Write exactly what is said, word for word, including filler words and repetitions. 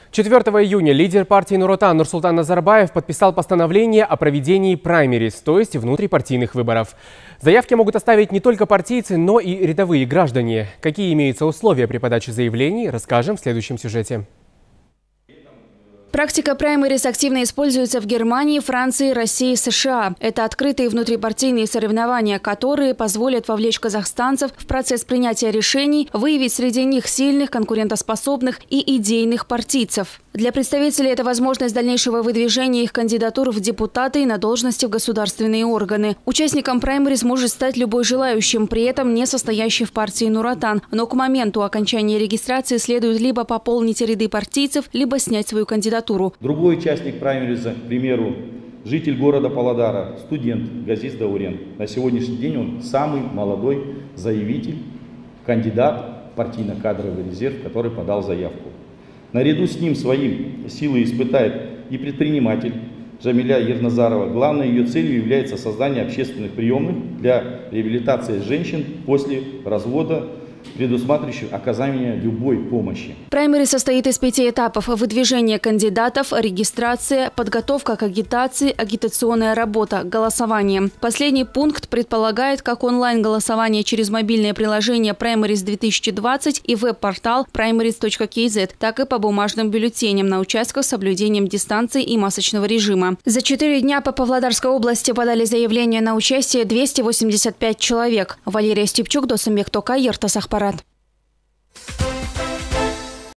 четвёртого июня лидер партии Нур Отан Нурсултан Назарбаев подписал постановление о проведении праймериз, то есть внутрипартийных выборов. Заявки могут оставить не только партийцы, но и рядовые граждане. Какие имеются условия при подаче заявлений, расскажем в следующем сюжете. Практика праймериз активно используется в Германии, Франции, России и США. Это открытые внутрипартийные соревнования, которые позволят вовлечь казахстанцев в процесс принятия решений, выявить среди них сильных, конкурентоспособных и идейных партийцев. Для представителей это возможность дальнейшего выдвижения их кандидатур в депутаты и на должности в государственные органы. Участником праймериз может стать любой желающим, при этом не состоящий в партии Нур Отан. Но к моменту окончания регистрации следует либо пополнить ряды партийцев, либо снять свою кандидатуру. Другой участник праймериза, к примеру, житель города Павлодара, студент Газиз Даурен. На сегодняшний день он самый молодой заявитель, кандидат в партийно-кадровый резерв, который подал заявку. Наряду с ним своим силы испытает и предприниматель Джамиля Ерназарова. Главной ее целью является создание общественных приемных для реабилитации женщин после развода, предусматривающих оказание любой помощи. Праймериз состоит из пяти этапов: выдвижение кандидатов, регистрация, подготовка к агитации, агитационная работа, голосование. Последний пункт предполагает как онлайн-голосование через мобильное приложение праймериз две тысячи двадцать и веб-портал праймериз точка кей зет, так и по бумажным бюллетеням на участках с соблюдением дистанции и масочного режима. За четыре дня по Павлодарской области подали заявление на участие двести восемьдесят пять человек. Валерия Степчук, Досымбек Токай, Ертас Ахпарат.